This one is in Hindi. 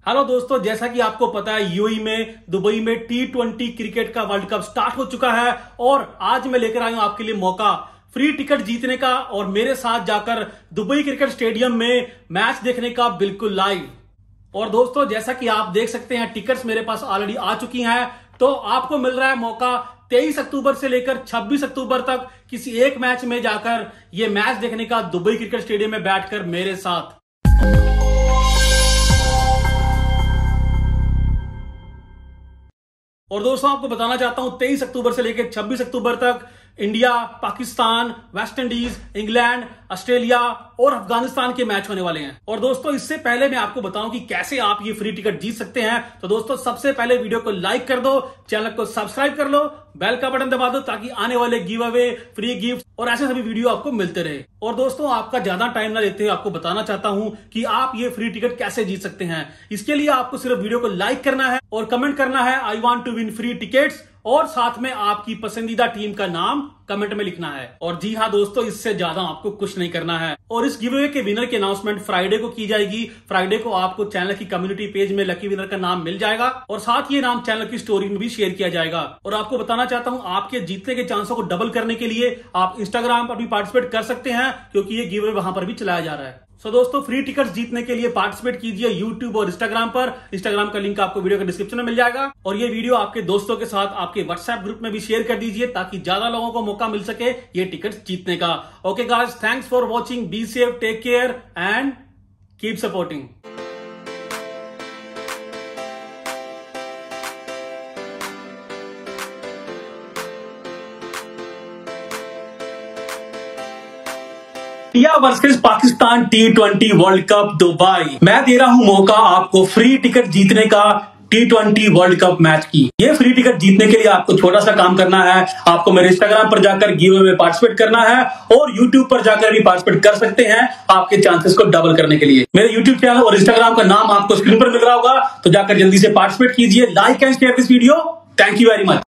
हेलो दोस्तों, जैसा कि आपको पता है यूएई में दुबई में T20 क्रिकेट का वर्ल्ड कप स्टार्ट हो चुका है और आज मैं लेकर आया हूं आपके लिए मौका फ्री टिकट जीतने का और मेरे साथ जाकर दुबई क्रिकेट स्टेडियम में मैच देखने का बिल्कुल लाइव। और दोस्तों, जैसा कि आप देख सकते हैं टिकट्स मेरे पास ऑलरेडी आ चुकी हैं, तो आपको मिल रहा है मौका 23 अक्टूबर से लेकर 26 अक्टूबर तक किसी एक मैच में जाकर यह मैच देखने का दुबई क्रिकेट स्टेडियम में बैठकर मेरे साथ। और दोस्तों, आपको बताना चाहता हूं 23 अक्टूबर से लेकर 26 अक्टूबर तक India, Pakistan, West Indies, England, Australia और अफगानिस्तान के मैच होने वाले हैं। और दोस्तों, इससे पहले मैं आपको बताऊं कि कैसे आप ये फ्री टिकट जीत सकते हैं, तो दोस्तों सबसे पहले वीडियो को लाइक कर दो, चैनल को सब्सक्राइब कर लो, बेल का बटन दबा दो ताकि आने वाले गिव अवे, फ्री गिफ्ट और ऐसे सभी वीडियो आपको मिलते रहे। और दोस्तों, आपका ज्यादा टाइम ना लेते हुए आपको बताना चाहता हूं कि आप ये फ्री टिकट कैसे जीत सकते हैं। इसके लिए आपको सिर्फ वीडियो को लाइक करना है और कमेंट करना है I want to win free tickets और साथ में आपकी पसंदीदा टीम का नाम कमेंट में लिखना है। और जी हां दोस्तों, इससे ज्यादा आपको कुछ नहीं करना है। और इस गिव अवे के विनर की अनाउंसमेंट फ्राइडे को की जाएगी। फ्राइडे को आपको चैनल की कम्युनिटी पेज में लकी विनर का नाम मिल जाएगा और साथ ये नाम चैनल की स्टोरी में भी शेयर किया जाएगा। और आपको बताना चाहता हूं, आपके जीतने के चांसों को डबल करने के लिए आप इंस्टाग्राम पर भी पार्टिसिपेट कर सकते हैं, क्योंकि ये गिव अवे वहां पर भी चलाया जा रहा है। सो दोस्तों, फ्री टिकट्स जीतने के लिए पार्टिसिपेट कीजिए यूट्यूब और इंस्टाग्राम पर। इंस्टाग्राम का लिंक आपको वीडियो के डिस्क्रिप्शन में मिल जाएगा और ये वीडियो आपके दोस्तों के साथ आपके व्हाट्सएप ग्रुप में भी शेयर कर दीजिए ताकि ज्यादा लोगों को मौका मिल सके ये टिकट्स जीतने का। Okay guys, thanks for watching, be safe, take care and keep supporting. India versus Pakistan T20 world cup Dubai. मैं दे रहा हूं मौका आपको फ्री टिकट जीतने का T20 वर्ल्ड कप मैच की। ये फ्री टिकट जीतने के लिए आपको छोटा सा काम करना है। आपको मेरे इंस्टाग्राम पर जाकर गिव अवे में पार्टिसिपेट करना है और यूट्यूब पर जाकर भी पार्टिसिपेट कर सकते हैं आपके चांसेस को डबल करने के लिए। मेरे यूट्यूब चैनल और इंस्टाग्राम का नाम आपको स्क्रीन पर मिल रहा होगा, तो जाकर जल्दी से पार्टिसिपेट कीजिए। Like and share this video. Thank you very much.